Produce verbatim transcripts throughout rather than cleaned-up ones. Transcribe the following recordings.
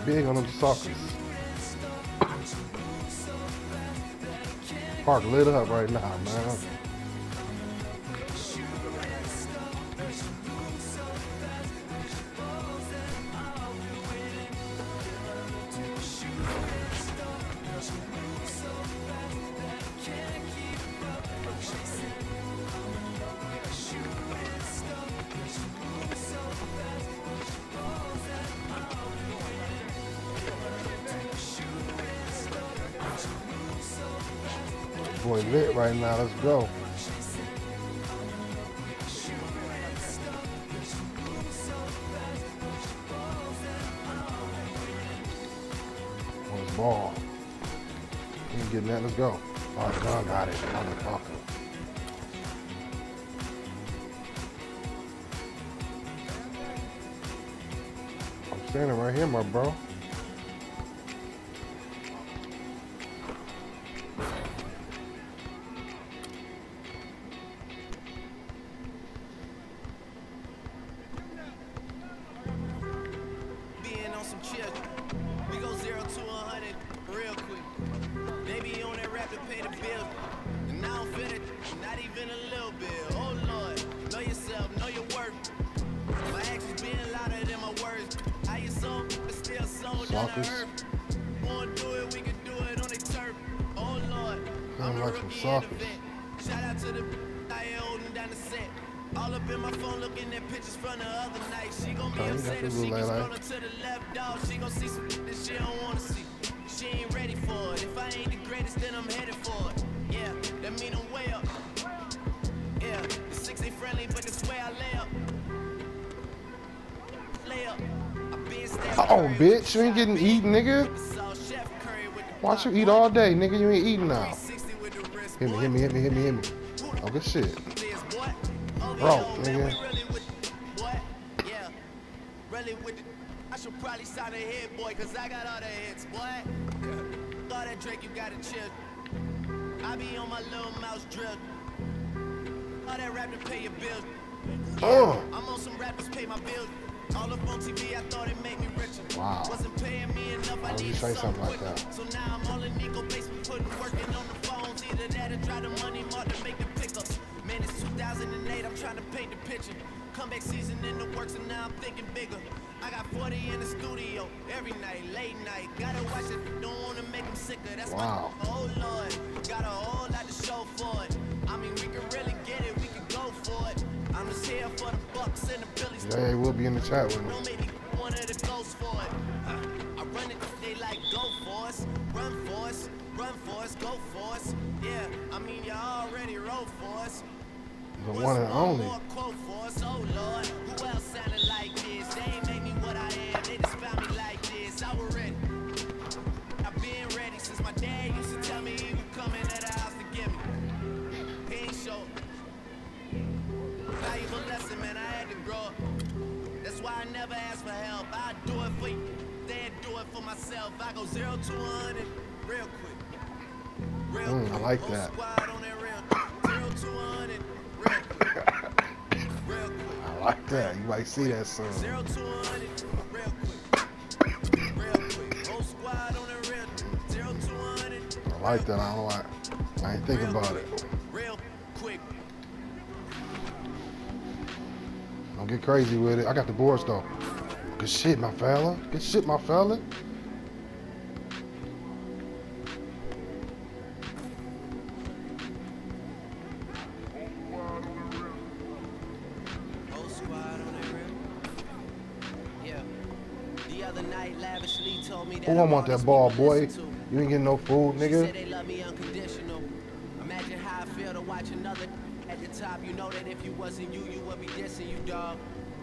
big on them suckers. Park lit up right now, man. Boy lit right now, let's go. Where's ball? He ain't getting that, let's go. Oh, John got it, motherfucker. I'm standing right here, my bro. Sound like some sockers. Shout out to the I holding down the set. All up in my phone looking at pictures from the other night. She gon' be upset if she gets scrolling to the left, dog. She gon' see some that she don't wanna see. She ain't ready for it. If I ain't the greatest, then I'm headed for it. Yeah, that mean I'm way up. Yeah, the six ain't friendly, but it's where I lay up. Lay up. Oh, bitch, you ain't getting eaten, nigga. Watch you eat all day, nigga. You ain't eating now. Hit me, hit me, hit me, hit me, hit me. Oh, good shit. Bro, nigga. I should probably sign a hit, boy, cause I got all the hits, boy. All that Drake, you gotta chill. I be on my little mouse drill. All that rap to pay your bills. Oh. I'm on some rappers pay my bills. All up on T V, I thought it made me richer. Wow. Wasn't paying me enough, I needed say something something like quicker. that. So now I'm all in Nico basement, putting working on the phones. Either that or try the money mark to make the pickups. Man, it's two thousand eight, I'm trying to paint the picture. Comeback season in the works, and now I'm thinking bigger. I got forty in the studio every night, late night. Gotta watch it, don't wanna make them sicker. That's wow. my oh Lord. Got a whole lot to show for it. I mean, we can really get it, we can go for it. I'm just here for the Bucks and the Billies. Yeah, we'll be in the chat with me. One of the ghosts for it. Uh, I run it, they like go for us, run for us, run for us, go for us. Yeah, I mean you already wrote for us. The one and only. More quote for us, oh Lord. Who else sounded like this? They ain't made me what I am. They just found me like this. I was ready. I've been ready since my dad used to tell me he would come into the house to get me. He ain't show. Valuable lesson, man. I had to grow up. That's why I never ask for help. I do it for you, then do it for myself. I go zero to one hundred real quick. Real mm, quick. I like Whole that. Squad on that real. Zero to one hundred real quick. Real quick. I like that. You might see that soon. Zero to one hundred real quick. Real quick. Whole squad on that real. Zero to one hundred. I like that. I don't like. I ain't thinking about it. Real quick. Don't get crazy with it. I got the boards though. Good shit, my fella. Good shit, my fella. Whole squad on that real. Yeah. The other night, lavishly told me that. Who I want that ball, boy? You ain't getting no food, nigga. Said they love me unconditional. Imagine how I feel to watch another at the top. You know that if you wasn't you, you would be dissing you, dog.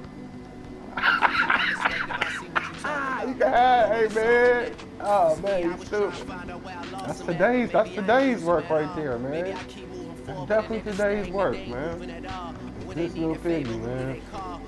Ah, you got, hey man. Oh man, you stupid. That's today's, that's today's work right there, man. That's definitely today's work, man. This little piggy, man.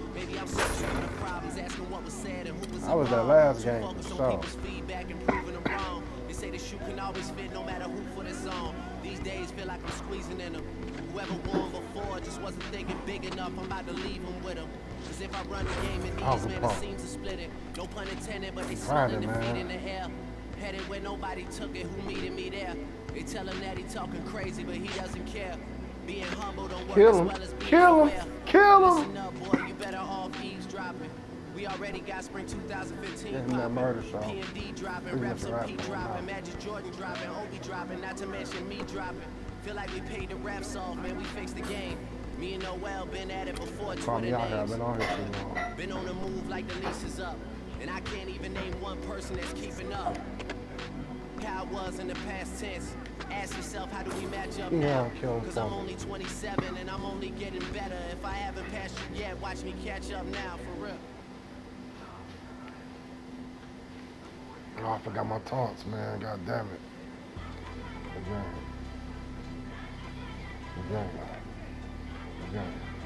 I was that last game for sure. They say the shoe can always fit no matter who for the zone. These days feel like I'm squeezing in them. Whoever won before just wasn't thinking big enough. I'm about to leave them with them. Cause if I run the game in these, man, it seems to split it. No pun intended, but they smelling the feet in the air. Headed where nobody took it, who meeted me there. They tell him that he talking crazy, but he doesn't care. Being humble don't work Kill as him. well as being Kill him. aware. Kill him. Listen up, boy, you better off eavesdropping. We already got spring two thousand fifteen Give him that murder song. P and D dropping, He's reps a and P rapper dropping, now. Magic Jordan dropping, Obi dropping, not to mention me dropping. Feel like we paid the raps off, man, we fixed the game. Me and Noel been at it before Probably Twitter out here. I've names. been on here too long. Been on the move like the leash is up. And I can't even name one person that's keeping up. How it was in the past tense. Ask yourself, how do we match up Yeah, now? kill him Cause I'm for me. only twenty-seven and I'm only getting better. If I haven't passed you yet, watch me catch up now, for real. Oh, I forgot my taunts, man. God damn it. Again. Again. Again.